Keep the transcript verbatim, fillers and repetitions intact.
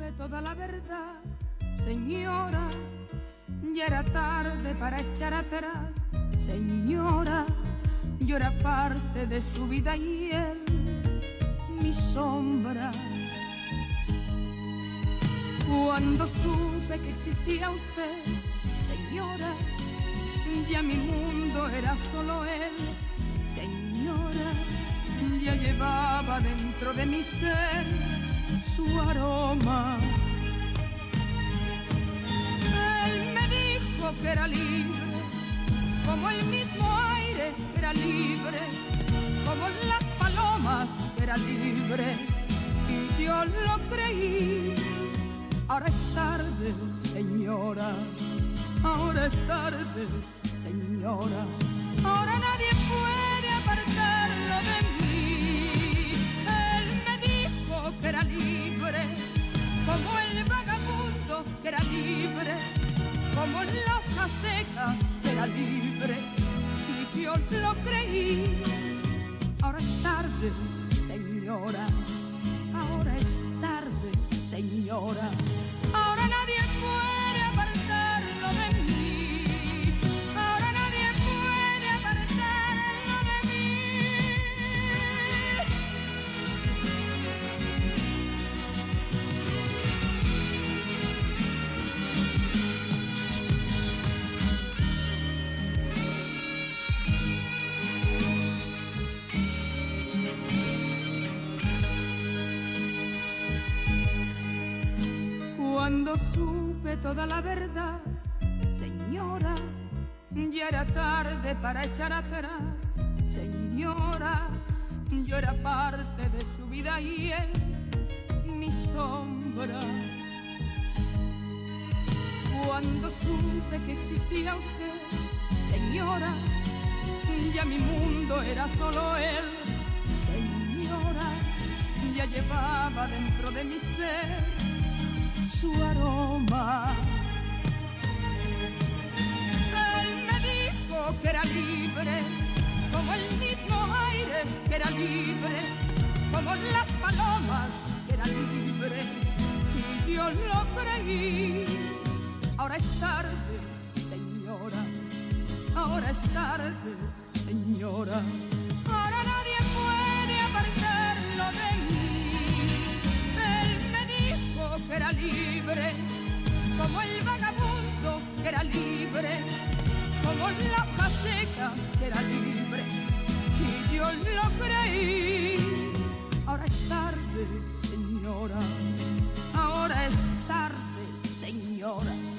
supe toda la verdad, señora, ya era tarde para echar atrás. Señora, yo era parte de su vida y él, mi sombra. Cuando supe que existía usted, señora, ya mi mundo era solo él. Señora, ya llevaba dentro de mi ser su aroma. Él me dijo que era libre, como el mismo aire que era libre, como las palomas que era libre, y yo lo creí. Ahora es tarde, señora, ahora es tarde, señora, ahora nadie puede apartarlo de mí. Él me dijo que era libre, como el vagabundo que era libre, como la hoja seca que era libre, y yo lo creí. Ahora es tarde, señora, ahora es tarde, señora, ahora nadie puede apartarlo de mí, ahora nadie puede apartarlo de mí. Cuando supe toda la verdad, señora, ya era tarde para echar atrás. Señora, yo era parte de su vida y él, mi sombra. Cuando supe que existía usted, señora, ya mi mundo era solo él. Señora, ya llevaba dentro de mi ser su aroma. Él me dijo que era libre, como el mismo aire que era libre, como las palomas que era libre, y yo lo creí. Ahora es tarde, señora, ahora es tarde, señora, ahora nadie puede apartarlo de mí. Que era libre, como el vagabundo que era libre, como la hoja seca que era libre, y yo lo creí. Ahora es tarde, señora, ahora es tarde, señora.